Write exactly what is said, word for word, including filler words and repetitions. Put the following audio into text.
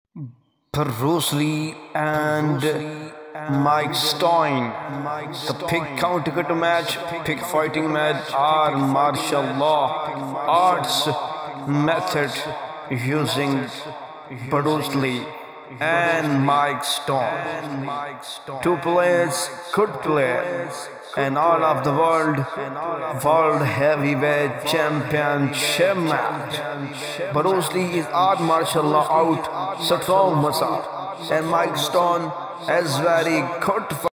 Bruce Lee and Mike Stein. The pig counter match, pig fighting match are martial law arts method using Bruce Lee and Mike Stein. Two players, good players, and all of the world world heavyweight championship match. Bruce Lee is art martial law out strong muscle, and Mike Stone is very good.